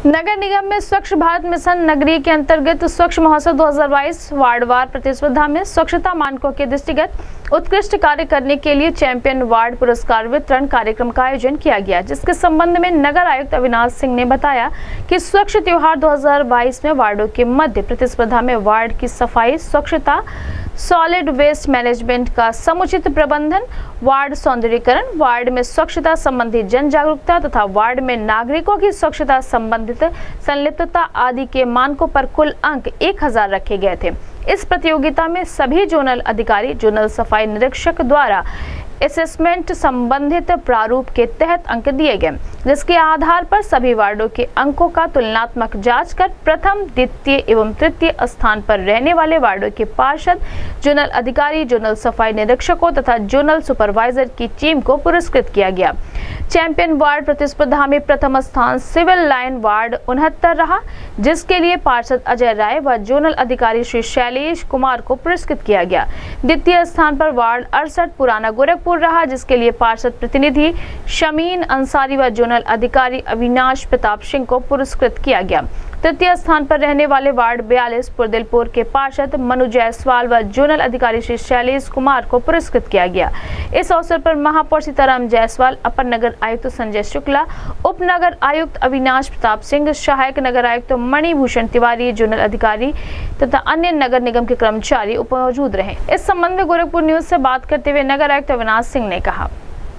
नगर निगम में स्वच्छ भारत मिशन नगरीय के अंतर्गत स्वच्छ महोत्सव 2022 वार्डवार प्रतिस्पर्धा में स्वच्छता मानकों के दृष्टिगत उत्कृष्ट कार्य करने के लिए चैंपियन वार्ड पुरस्कार वितरण कार्यक्रम का आयोजन किया गया, जिसके संबंध में नगर आयुक्त अविनाश सिंह ने बताया कि स्वच्छ त्योहार 2022 में वार्डों के मध्य प्रतिस्पर्धा में वार्ड की सफाई, स्वच्छता, सॉलिड वेस्ट मैनेजमेंट का समुचित प्रबंधन, वार्ड सौंदर्यीकरण, वार्ड में स्वच्छता संबंधी जन जागरूकता तथा वार्ड में नागरिकों की स्वच्छता संबंधित संलिप्तता आदि के मानकों पर कुल अंक 1000 रखे गए थे। इस प्रतियोगिता में सभी जोनल अधिकारी, जोनल सफाई निरीक्षक द्वारा असेसमेंट संबंधित प्रारूप के तहत अंक दिए गए, जिसके आधार पर सभी वार्डों के अंकों का तुलनात्मक जांच कर प्रथम, द्वितीय एवं तृतीय स्थान पर रहने वाले वार्डों के पार्षद, जोनल अधिकारी, जोनल सफाई निरीक्षकों तथा जोनल सुपरवाइजर की टीम को पुरस्कृत किया गया। चैंपियन वार्ड प्रतिस्पर्धा में प्रथम स्थान सिविल लाइन वार्ड 69 रहा, जिसके लिए पार्षद अजय राय व जोनल अधिकारी श्री शैलेश कुमार को पुरस्कृत किया गया। द्वितीय स्थान पर वार्ड 68 पुराना गोरखपुर रहा, जिसके लिए पार्षद प्रतिनिधि शमीन अंसारी व जोनल अधिकारी अविनाश प्रताप सिंह को पुरस्कृत किया गया। तृतीय स्थान पर रहने वाले वार्ड 42 पुरदिलपुर के पार्षद मनु जायसवाल व जोनल अधिकारी श्री शैलेश कुमार को पुरस्कृत किया गया। इस अवसर पर महापौर सीताराम जायसवाल, अपर नगर आयुक्त संजय शुक्ला, उप नगर आयुक्त अविनाश प्रताप सिंह, सहायक नगर आयुक्त मणिभूषण तिवारी, जोनल अधिकारी तथा अन्य नगर निगम के कर्मचारी मौजूद रहे। इस संबंध में गोरखपुर न्यूज से बात करते हुए नगर आयुक्त अविनाश सिंह ने कहा,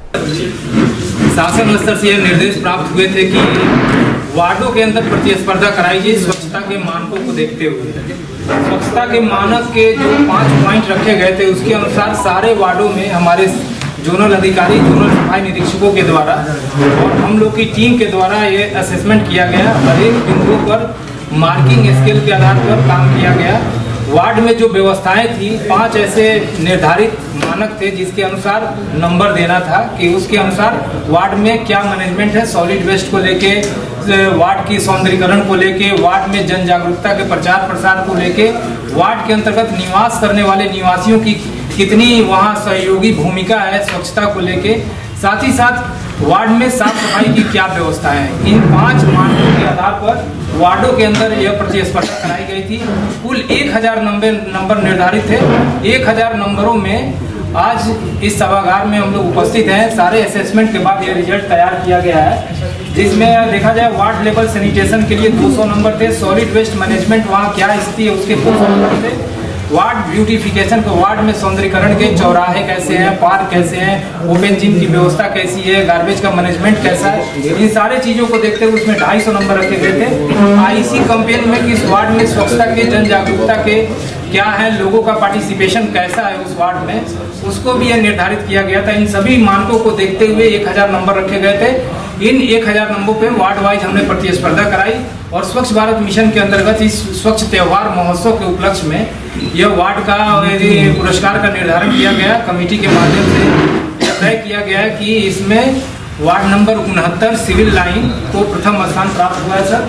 शासन स्तर से यह निर्देश प्राप्त हुए थे कि वार्डों के अंदर प्रतिस्पर्धा कराई जाए स्वच्छता के मानकों को देखते हुए। स्वच्छता के मानक के जो 5 पॉइंट रखे गए थे, उसके अनुसार सारे वार्डों में हमारे जोनल अधिकारी, जोनल सफाई निरीक्षकों के द्वारा और हम लोग की टीम के द्वारा ये असेसमेंट किया गया। हर एक बिंदुओं पर मार्किंग स्केल के आधार पर काम किया गया। वार्ड में जो व्यवस्थाएं थी, 5 ऐसे निर्धारित मानक थे जिसके अनुसार नंबर देना था कि उसके अनुसार वार्ड में क्या मैनेजमेंट है, सॉलिड वेस्ट को लेके, वार्ड की सौंदर्यीकरण को लेके, वार्ड में जन जागरूकता के प्रचार प्रसार को लेके, वार्ड के अंतर्गत निवास करने वाले निवासियों की कितनी वहाँ सहयोगी भूमिका है स्वच्छता को लेके, साथ ही साथ वार्ड में साफ सफाई की क्या व्यवस्था है। इन 5 मानकों के आधार पर वार्डों के अंदर यह प्रतिस्पर्धा कराई गई थी। कुल 1000 नंबर निर्धारित थे। 1000 नंबरों में आज इस सभागार में हम लोग उपस्थित हैं। सारे असेसमेंट के बाद यह रिजल्ट तैयार किया गया है, जिसमें देखा जाए वार्ड लेवल सैनिटेशन के लिए 200 नंबर थे, सॉलिड वेस्ट मैनेजमेंट वहाँ क्या स्थिति है उसके 200 नंबर थे, वार्ड ब्यूटिफिकेशन को, वार्ड में सौंदर्यीकरण के चौराहे कैसे हैं, पार्क कैसे हैं, ओपन जिम की व्यवस्था कैसी है, गार्बेज का मैनेजमेंट कैसा है, इन सारे चीज़ों को देखते हुए उसमें 250 नंबर रखे गए थे। आईसी कंपेन में किस वार्ड में स्वच्छता के, जन जागरूकता के क्या है, लोगों का पार्टिसिपेशन कैसा है उस वार्ड में, उसको भी यह निर्धारित किया गया था। इन सभी मानकों को देखते हुए 1000 नंबर रखे गए थे। इन 1000 नंबरों पे वार्ड वाइज हमने प्रतिस्पर्धा कराई और स्वच्छ भारत मिशन के अंतर्गत इस स्वच्छ त्योहार महोत्सव के उपलक्ष्य में यह वार्ड का पुरस्कार का निर्धारण किया गया। कमेटी के माध्यम से यह तय किया गया है कि इसमें वार्ड नंबर 69 सिविल लाइन को प्रथम स्थान प्राप्त हुआ है। सर,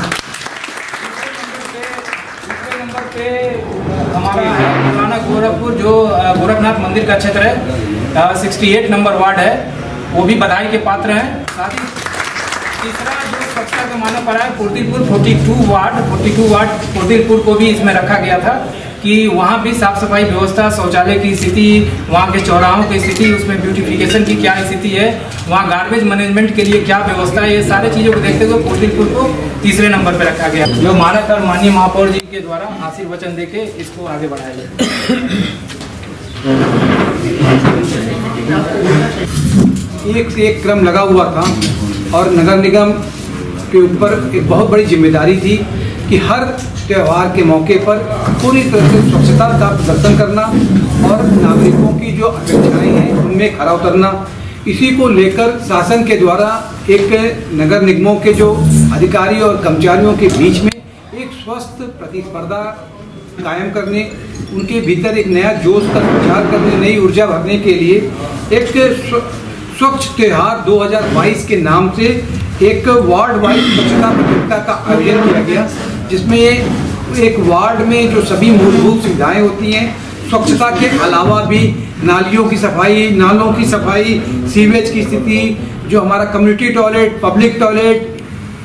दूसरे नंबर पे हमारा पुराना गोरखपुर जो गोरखनाथ मंदिर का क्षेत्र है, 68 नंबर वार्ड है, वो भी बधाई के पात्र हैं। साथ ही तीसरा जो स्वच्छता का मानक पर है पुरदिलपुर 42 वार्ड पुरदिलपुर को भी इसमें रखा गया था कि वहाँ भी साफ सफाई व्यवस्था, शौचालय की स्थिति, वहाँ के चौराहों की स्थिति, उसमें ब्यूटिफिकेशन की क्या स्थिति है, वहाँ गार्बेज मैनेजमेंट के लिए क्या व्यवस्था है, ये सारे चीज़ों को देखते हुए पुरदिलपुर को तीसरे नंबर पर रखा गया। जो मानक और माननीय महापौर जी के द्वारा आशीर्वचन देके इसको आगे बढ़ाया जाए। एक से एक क्रम लगा हुआ था और नगर निगम के ऊपर एक बहुत बड़ी जिम्मेदारी थी कि हर त्यौहार के मौके पर पूरी तरह से स्वच्छता का प्रदर्शन करना और नागरिकों की जो अपेक्षाएं हैं उनमें खरा उतरना। इसी को लेकर शासन के द्वारा एक नगर निगमों के जो अधिकारी और कर्मचारियों के बीच में एक स्वस्थ प्रतिस्पर्धा कायम करने, उनके भीतर एक नया जोश का संचार करने, नई ऊर्जा भरने के लिए एक स्वच्छ त्योहार 2022 के नाम से एक वार्ड वाइज स्वच्छता प्रतियोगिता का आयोजन किया गया, जिसमें एक वार्ड में जो सभी मूलभूत सुविधाएं होती हैं, स्वच्छता के अलावा भी नालियों की सफाई, नालों की सफाई, सीवेज की स्थिति, जो हमारा कम्युनिटी टॉयलेट, पब्लिक टॉयलेट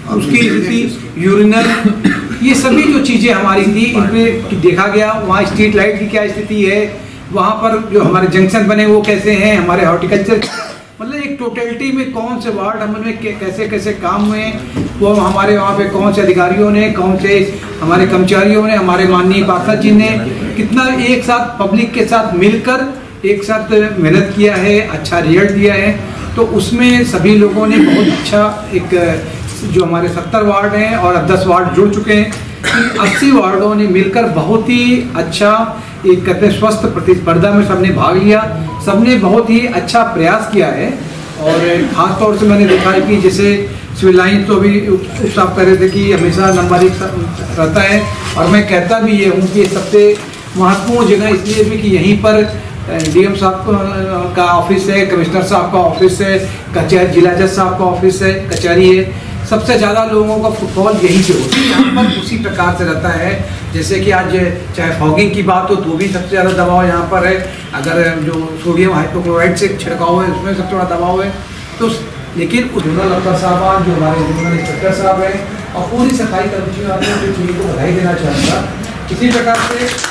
उसकी स्थिति, यूरिनल, ये सभी जो चीज़ें हमारी थी इन पे देखा गया। वहाँ स्ट्रीट लाइट की क्या स्थिति है, वहाँ पर जो हमारे जंक्शन बने वो कैसे हैं, हमारे हॉर्टिकल्चर, मतलब एक टोटलिटी में कौन से वार्ड हमें कैसे कैसे काम हुए, वो हमारे वहाँ पे कौन से अधिकारियों ने, कौन से हमारे कर्मचारियों ने, हमारे माननीय पार्षद जी ने कितना एक साथ पब्लिक के साथ मिलकर एक साथ मेहनत किया है, अच्छा रिजल्ट दिया है। तो उसमें सभी लोगों ने बहुत अच्छा एक, जो हमारे 70 वार्ड हैं और अब 10 वार्ड जुड़ चुके हैं, 80 वार्डों ने मिलकर बहुत ही अच्छा एक कहते हैं स्वस्थ प्रतिस्पर्धा में सबने भाग लिया, सबने बहुत ही अच्छा प्रयास किया है। और ख़ास तौर से मैंने देखा है कि जैसे सिविल लाइन तो अभी साफ कर रहे थे कि हमेशा नंबर 1 रहता है, और मैं कहता भी ये हूँ कि सबसे महत्वपूर्ण जगह इसलिए भी कि यहीं पर डीएम साहब का ऑफिस है, कमिश्नर साहब का ऑफिस है, कचहरी जिला जज साहब का ऑफिस है, कचहरी है, सबसे ज़्यादा लोगों का फुटबॉल यहीं से होती है, यहाँ पर उसी प्रकार से रहता है। जैसे कि आज चाहे फॉगिंग की बात हो तो भी सबसे ज़्यादा दबाव यहाँ पर है, अगर जो सोडियम हाइपोक्लोराइड से छिड़काव है उसमें सबसे बड़ा दबाव है। तो लेकिन जोनल अफसर साहब, जो हमारे जोनल इंस्पेक्टर साहब हैं और पूरी सफाई कर्मचारियों की टीम को बधाई देना चाहूँगा। इसी प्रकार से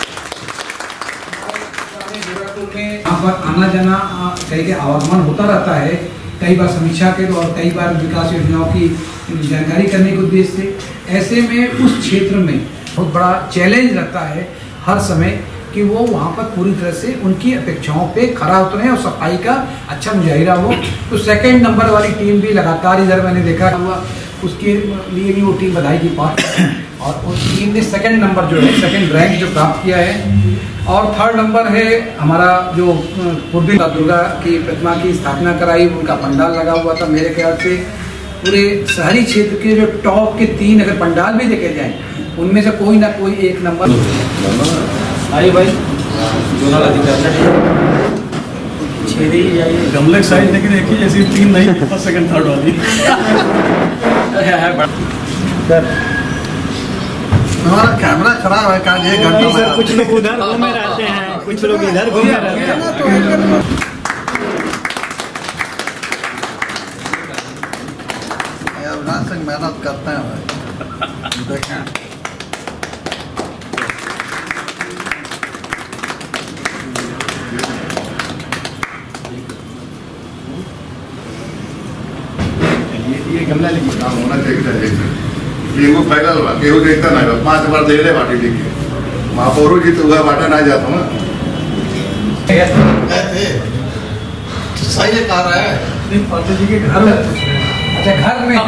यहाँ पर आना जाना कहीं के आवागमन होता रहता है, कई बार समीक्षा के और कई बार विकास योजनाओं की जानकारी करने के उद्देश्य से। ऐसे में उस क्षेत्र में बहुत बड़ा चैलेंज रहता है हर समय कि वो वहाँ पर पूरी तरह से उनकी अपेक्षाओं पे खरा उतरे और सफाई का अच्छा मुजाहिरा हो। तो सेकंड नंबर वाली टीम भी लगातार इधर मैंने देखा हुआ, उसके लिए भी वो टीम बधाई की बात, और उस टीम ने सेकंड नंबर जो है, सेकंड रैंक जो प्राप्त किया है। और थर्ड नंबर है हमारा जो पूर्वी दुर्गा की प्रतिमा की स्थापना कराई, उनका पंडाल लगा हुआ था। मेरे ख्याल से पूरे शहरी क्षेत्र के जो टॉप के 3 अगर पंडाल भी देखे जाएं, उनमें से कोई ना कोई एक नंबर आइए भाई जोनल अधिकारी गमले साइज लेकिन एक ही जैसी 3 नहीं, फर्स्ट सेकंड थर्ड वाली। हमारा कैमरा खराब है, कहाँ ये घंटा सर, कुछ लोग उधर घूमे रहते हैं, कुछ लोग इधर घूमे रहते हैं। अविनाश सिंह मेहनत करते हैं भाई, देखें ये गमला लेके काम होना चाहिए। इनको फैलल बा, केहू देखता ना, 5 बार दे बाटी लिखे महापौरों जी तो बाटा ना जाता हूँ सही कह रहा है जी के घर में, अच्छा घर में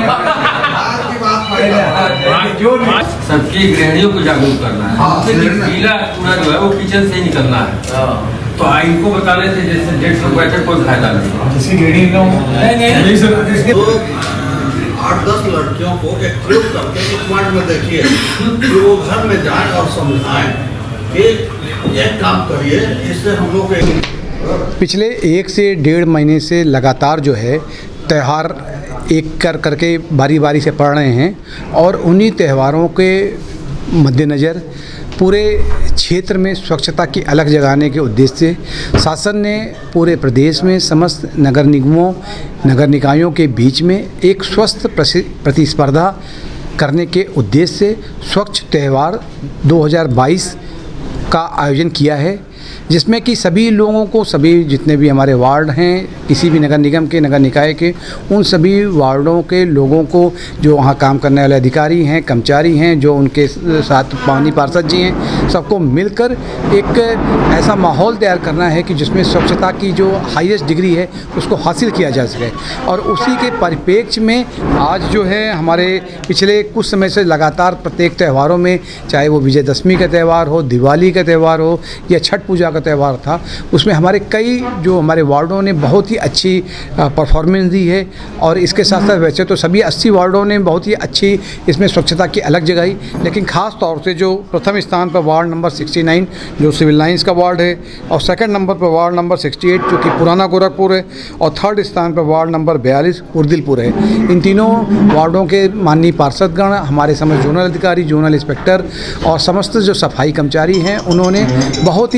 सबकी गृहिणियों को जागरूक करना है, गीला कूड़ा जो है वो किचन से ही निकलना है। तो इनको बताने से जैसे 150 बैठे कोई फायदा नहीं। किसी गृहिणी का तो 8-10 लड़कियों को एक प्रयोग करके एक पॉइंट में देखिए कि वो घर में जाए और समझाएं कि ये काम करिए, इससे हम लोग पिछले 1 से 1.5 महीने से लगातार जो है त्यौहार एक करके बारी बारी से पड़ रहे हैं, और उन्हीं त्योहारों के मद्देनज़र पूरे क्षेत्र में स्वच्छता की अलग जगाने के उद्देश्य से शासन ने पूरे प्रदेश में समस्त नगर निगमों, नगर निकायों के बीच में एक स्वस्थ प्रतिस्पर्धा करने के उद्देश्य से स्वच्छ त्यौहार 2022 का आयोजन किया है, जिसमें कि सभी लोगों को, सभी जितने भी हमारे वार्ड हैं किसी भी नगर निगम के, नगर निकाय के, उन सभी वार्डों के लोगों को, जो वहाँ काम करने वाले अधिकारी हैं, कर्मचारी हैं, जो उनके साथ माननीय पार्षद जी हैं, सबको मिलकर एक ऐसा माहौल तैयार करना है कि जिसमें स्वच्छता की जो हाईएस्ट डिग्री है उसको हासिल किया जा सके। और उसी के परिप्रेक्ष्य में आज जो है हमारे पिछले कुछ समय से लगातार प्रत्येक त्योहारों में, चाहे वो विजयदशमी का त्यौहार हो, दिवाली का त्यौहार हो या छठ पूजा का त्यौहार था, उसमें हमारे कई जो हमारे वार्डों ने बहुत ही अच्छी परफॉर्मेंस दी है। और इसके साथ साथ वैसे तो सभी 80 वार्डों ने बहुत ही अच्छी इसमें स्वच्छता की अलग जगाई, लेकिन ख़ास तौर से जो प्रथम स्थान पर वार्ड नंबर 69 जो सिविल लाइंस का वार्ड है, और सेकंड नंबर पर वार्ड नंबर 68 जो कि पुराना गोरखपुर है, और थर्ड स्थान पर वार्ड नंबर 42 उर्दिलपुर है। इन तीनों वार्डों के माननीय पार्षदगण, हमारे समस्त जोनल अधिकारी, जोनल इंस्पेक्टर और समस्त जो सफाई कर्मचारी हैं, उन्होंने बहुत ही मेहनत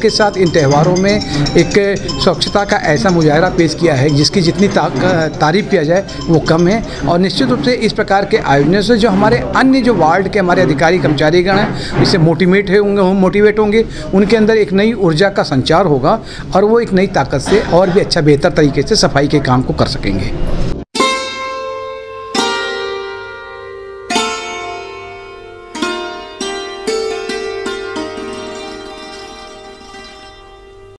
इसके साथ इन त्योहारों में एक स्वच्छता का ऐसा मुजाहरा पेश किया है जिसकी जितनी तारीफ़ किया जाए वो कम है। और निश्चित रूप से इस प्रकार के आयोजन से जो हमारे अन्य जो वार्ड के हमारे अधिकारी कर्मचारीगण हैं इससे मोटिवेट होंगे, उनके अंदर एक नई ऊर्जा का संचार होगा और वो एक नई ताकत से और भी अच्छा बेहतर तरीके से सफाई के काम को कर सकेंगे।